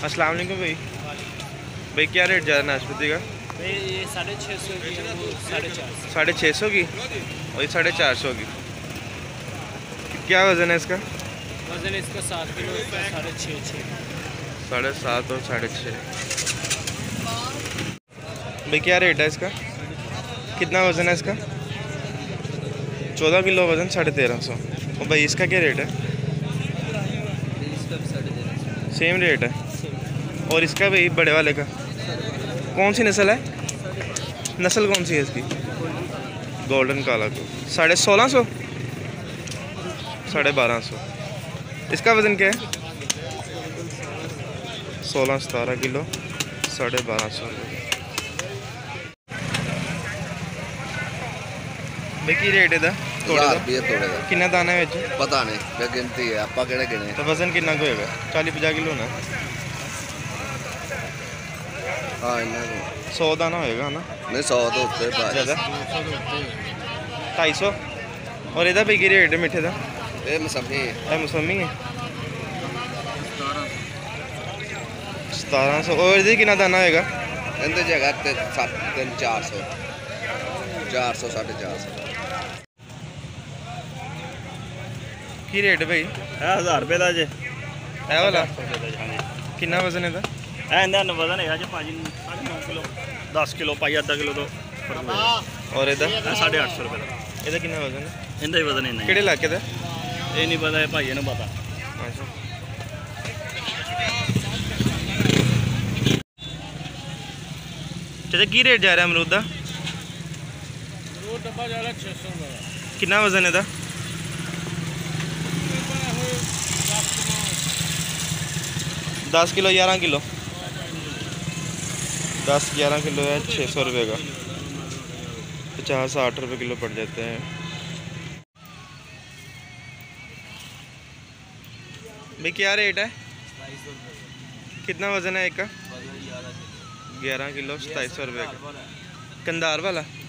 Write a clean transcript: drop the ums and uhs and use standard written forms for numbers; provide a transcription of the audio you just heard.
अस्सलाम वालेकुम भाई। भाई क्या रेट जा रहा है नाशपाती का? भाई ये 650 की है, वो 450। 650 की और ये 450 की। क्या वज़न है इसका? वजन इसका 7 किलो का 6.5। 7.5 और 6.5। भाई क्या रेट है इसका? कितना वज़न है इसका? 14 किलो वज़न 1350। और भाई इसका क्या रेट है? सेम रेट है। और इसका भाई बड़े वाले का कौन सी नस्ल है? नस्ल कौन सी है इसकी? गोल्डन काला को 1650, 1250। इसका वज़न क्या है? 16-17 किलो 1250। भाई की रेट है तोड़े दा कितना दाना है? पता नहीं मैं गिनती है आपा केड़े गिने। तो वज़न कितना को होगा? 40-50 किलो ना? हाँ 100 दाना होएगा ना? नहीं 100 तो उत्ते ज़्यादा 250। और ਇਹਦਾ भाई की रेट है मिठे का? ये मौसमी है। ये मौसमी है 1700। और ਇਹਦੇ कितना दाना होएगा? इनके जगह 400 450। की रेट है भाई? 1000 रुपये का जे ਇਹ वाला कितना वज़न है? ਇਹਦਾ ਵਜ਼ਨ ਹੈਗਾ ਜੀ 5.5 किलो 10 किलो पाई आधा किलो तो और ਇਹਦਾ 850 रुपये का। ਇਹਦਾ कितना वज़न है? ਇਹਦਾ ਹੀ ਵਜ਼ਨ ਇੰਨਾ ਕਿਹੜੇ ਇਲਾਕੇ ਦਾ? ਇਹ ਨਹੀਂ ਪਤਾ, ਇਹ ਭਾਈ ਨੂੰ ਪਤਾ। अच्छा चाचा की रेट जा रहा है अमरूद का? डब्बा जा रहा है 600 रुपये का। कितना वज़न है? 10 किलो 11 किलो 10-11 किलो है 600 रुपये का। 50-60 रुपये किलो पड़ जाते हैं। भाई क्या रेट है? कितना वज़न है एक का? 11 किलो 2700 रुपये का। कंधार वाला